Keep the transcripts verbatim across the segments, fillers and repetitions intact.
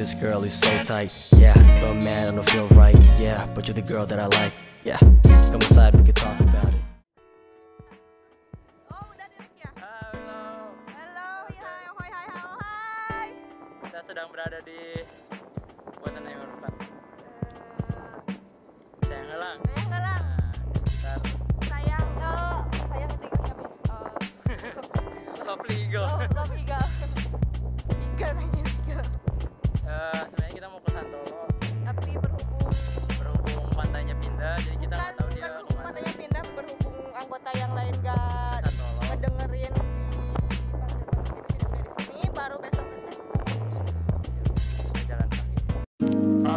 this girl is so tight. Yeah, but man, I don't feel right. Yeah, but you're the girl that I like. Yeah, come inside, we can talk about it. Oh, udah direct ya? Halo. Halo, hai, hoi, hai, halo, hai. Kita sedang berada di buatan yang empat. Sayang Helang. Sayang Helang. Nah, Sayang, oh, sayang itu siapa ya? Oh, Lovely Eagle. oh, Love Eagle. Eagle lagi, Eagle. Eh, sebenarnya kita mau ke Santolo. Tapi berhubung Berhubung pantainya pindah, jadi kita bukan, nggak tahu dia berhubung kemana. matanya pindah, berhubung anggota yang lain gak Santolo. ngedengerin di pas di sini udah di sini, baru besok besok. Kita jalan kaki.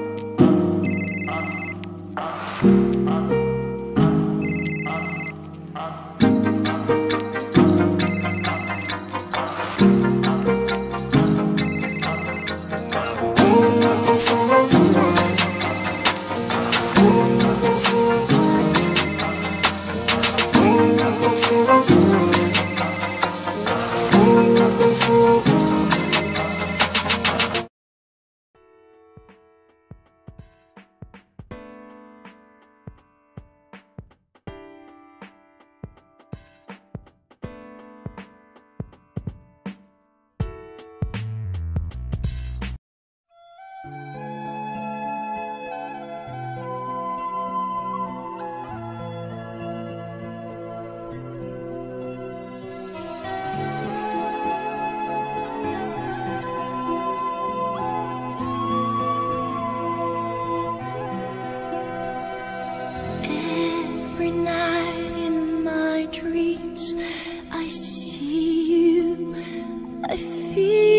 Every night in my dreams, I see you, I feel